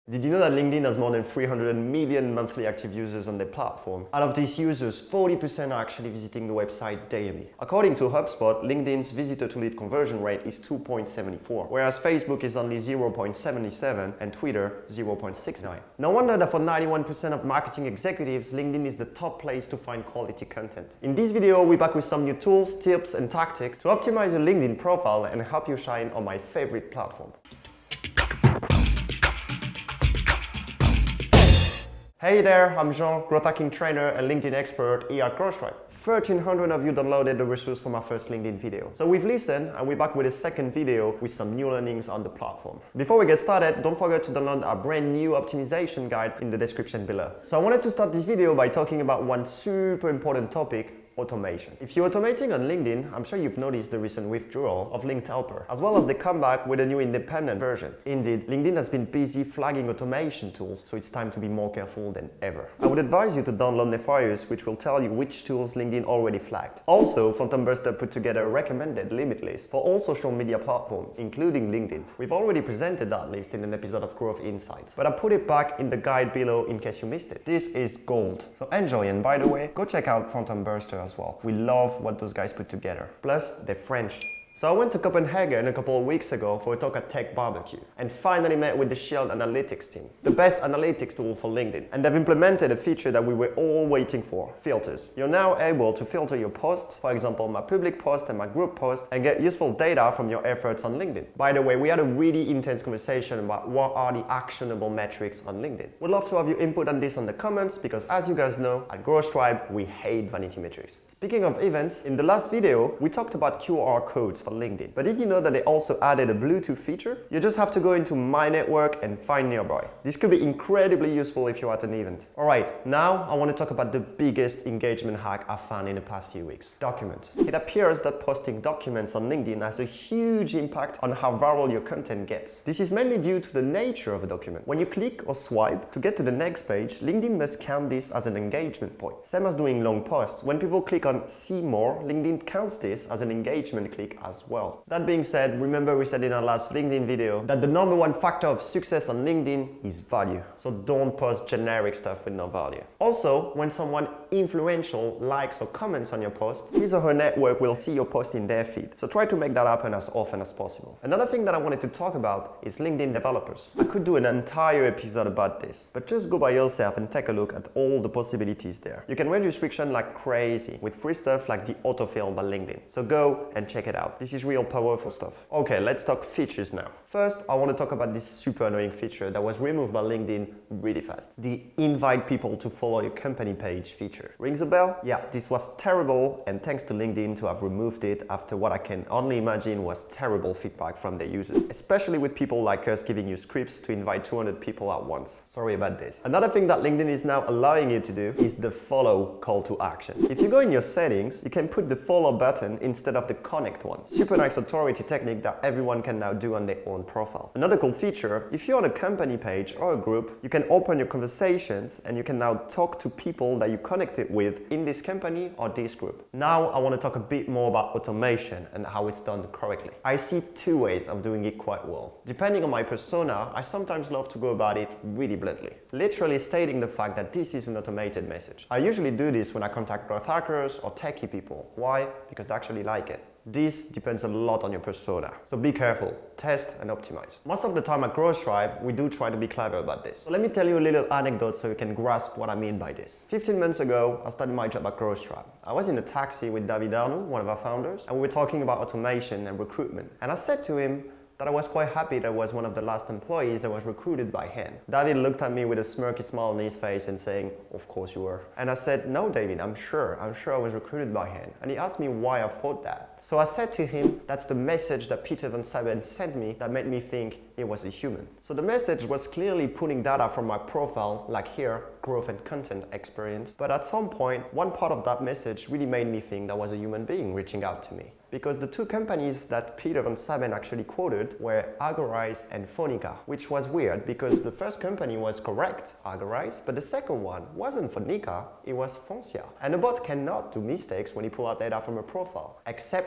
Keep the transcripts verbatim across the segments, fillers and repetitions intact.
Did you know that LinkedIn has more than three hundred million monthly active users on their platform? Out of these users, forty percent are actually visiting the website daily. According to HubSpot, LinkedIn's visitor to lead conversion rate is two point seven four, whereas Facebook is only zero point seven seven and Twitter zero point six nine. No wonder that for ninety-one percent of marketing executives, LinkedIn is the top place to find quality content. In this video, we're back with some new tools, tips and tactics to optimize your LinkedIn profile and help you shine on my favorite platform. Hey there, I'm Jean, growth hacking trainer and LinkedIn expert here at Growth. thirteen hundred of you downloaded the resource from our first LinkedIn video. So we've listened and we're back with a second video with some new learnings on the platform. Before we get started, don't forget to download our brand new optimization guide in the description below. So I wanted to start this video by talking about one super important topic: automation. If you're automating on LinkedIn, I'm sure you've noticed the recent withdrawal of Linked Helper, as well as the comeback with a new independent version. Indeed, LinkedIn has been busy flagging automation tools, so it's time to be more careful than ever. I would advise you to download Nefarious, which will tell you which tools LinkedIn already flagged. Also, Phantom Buster put together a recommended limit list for all social media platforms, including LinkedIn. We've already presented that list in an episode of Growth Insights, but I put it back in the guide below in case you missed it. This is gold. So enjoy, and by the way, go check out Phantom Buster as well. We love what those guys put together. Plus, they're French. So I went to Copenhagen a couple of weeks ago for a talk at Tech Barbecue and finally met with the Shield Analytics team, the best analytics tool for LinkedIn. And they've implemented a feature that we were all waiting for: filters. You're now able to filter your posts, for example, my public post and my group post, and get useful data from your efforts on LinkedIn. By the way, we had a really intense conversation about what are the actionable metrics on LinkedIn. We'd love to have your input on this on the comments, because as you guys know, at Growth Tribe, we hate vanity metrics. Speaking of events, in the last video, we talked about Q R codes for LinkedIn. But did you know that they also added a Bluetooth feature? You just have to go into My Network and find nearby. This could be incredibly useful if you're at an event. Alright, now I want to talk about the biggest engagement hack I've found in the past few weeks: documents. It appears that posting documents on LinkedIn has a huge impact on how viral your content gets. This is mainly due to the nature of a document. When you click or swipe to get to the next page, LinkedIn must count this as an engagement point. Same as doing long posts. When people click on See More, LinkedIn counts this as an engagement click as well. That being said, remember we said in our last LinkedIn video that the number one factor of success on LinkedIn is value. So don't post generic stuff with no value. Also, when someone influential likes or comments on your post, his or her network will see your post in their feed. So try to make that happen as often as possible. Another thing that I wanted to talk about is LinkedIn developers. I could do an entire episode about this, but just go by yourself and take a look at all the possibilities there. You can reduce friction like crazy with free stuff like the autofill by LinkedIn. So go and check it out. This is real powerful stuff. Okay, let's talk features now. First, I want to talk about this super annoying feature that was removed by LinkedIn really fast: the invite people to follow your company page feature. Rings a bell? Yeah, this was terrible, and thanks to LinkedIn to have removed it after what I can only imagine was terrible feedback from their users, especially with people like us giving you scripts to invite two hundred people at once. Sorry about this. Another thing that LinkedIn is now allowing you to do is the follow call to action. If you go in your settings, you can put the follow button instead of the connect one. Super nice authority technique that everyone can now do on their own profile. Another cool feature: if you're on a company page or a group, you can open your conversations and you can now talk to people that you connected with in this company or this group. Now I want to talk a bit more about automation and how it's done correctly. I see two ways of doing it quite well. Depending on my persona, I sometimes love to go about it really bluntly, literally stating the fact that this is an automated message. I usually do this when I contact growth hackers or techie people. Why? Because they actually like it. This depends a lot on your persona, so be careful, test and optimize. Most of the time at Growth Tribe, we do try to be clever about this. So let me tell you a little anecdote so you can grasp what I mean by this. fifteen months ago, I started my job at Growth Tribe. I was in a taxi with David Arnoux, one of our founders, and we were talking about automation and recruitment. And I said to him that I was quite happy that I was one of the last employees that was recruited by him. David looked at me with a smirky smile on his face and saying, "Of course you were." And I said, "No, David, I'm sure. I'm sure I was recruited by him." And he asked me why I thought that. So I said to him, that's the message that Peter Van Saben sent me that made me think he was a human. So the message was clearly pulling data from my profile, like here, growth and content experience. But at some point, one part of that message really made me think that was a human being reaching out to me. Because the two companies that Peter Van Saben actually quoted were Agorize and Phonica, which was weird because the first company was correct, Agorize, but the second one wasn't Phonica, it was Foncia. And a bot cannot do mistakes when he pulls out data from a profile, except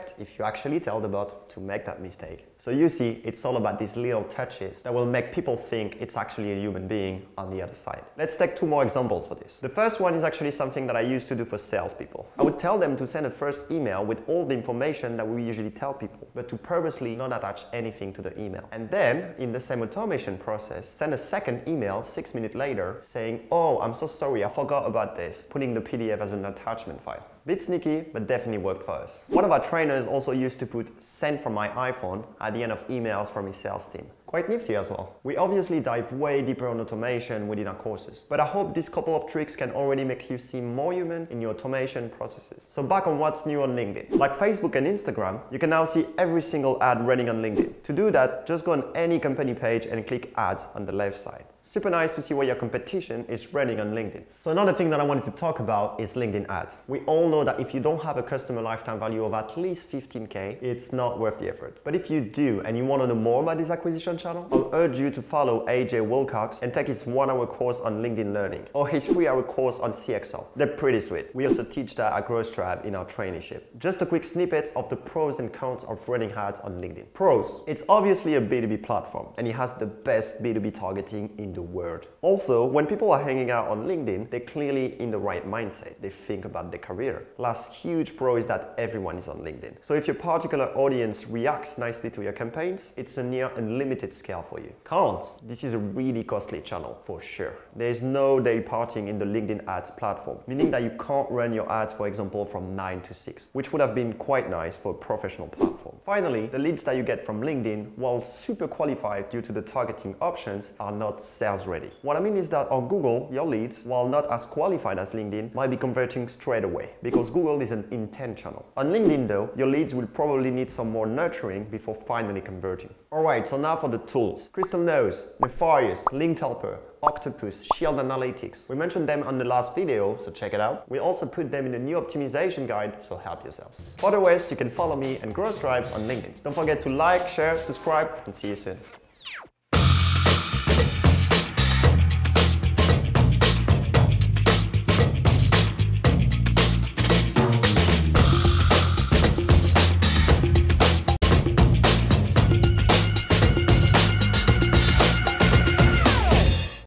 checked if you actually tell the bot to make that mistake. So you see, it's all about these little touches that will make people think it's actually a human being on the other side. Let's take two more examples for this. The first one is actually something that I used to do for salespeople. I would tell them to send a first email with all the information that we usually tell people, but to purposely not attach anything to the email. And then, in the same automation process, send a second email six minutes later saying, oh, I'm so sorry, I forgot about this, putting the P D F as an attachment file. Bit sneaky, but definitely worked for us. One of our trainers also used to put send from my iPhone at the end of emails from his sales team. Quite nifty as well. We obviously dive way deeper on automation within our courses, but I hope this couple of tricks can already make you seem more human in your automation processes. So back on what's new on LinkedIn. Like Facebook and Instagram, you can now see every single ad running on LinkedIn. To do that, just go on any company page and click ads on the left side. Super nice to see where your competition is running on LinkedIn. So another thing that I wanted to talk about is LinkedIn ads. We all know that if you don't have a customer lifetime value of at least fifteen K, it's not worth the effort. But if you do and you want to know more about this acquisition channel, I'll urge you to follow A J Wilcox and take his one hour course on LinkedIn Learning or his three hour course on C X L. They're pretty sweet. We also teach that at Growth Tribe in our traineeship. Just a quick snippet of the pros and cons of running ads on LinkedIn. Pros. It's obviously a B two B platform and it has the best B two B targeting in the world. Also, when people are hanging out on LinkedIn, they're clearly in the right mindset. They think about their career. Last huge pro is that everyone is on LinkedIn. So if your particular audience reacts nicely to your campaigns, it's a near unlimited scale for you. Cons. This is a really costly channel for sure. There is no day parting in the LinkedIn ads platform, meaning that you can't run your ads, for example, from nine to six, which would have been quite nice for a professional platform. Finally, the leads that you get from LinkedIn, while super qualified due to the targeting options, are not sales ready. What I mean is that on Google, your leads, while not as qualified as LinkedIn, might be converting straight away because Google is an intent channel. On LinkedIn though, your leads will probably need some more nurturing before finally converting. Alright, so now for the tools. Crystal Nose, Nefarious, Link Helper, Octopus, Shield Analytics. We mentioned them on the last video, so check it out. We also put them in the new optimization guide, so help yourselves. For the rest, you can follow me and Growth Tribe on LinkedIn. Don't forget to like, share, subscribe, and see you soon.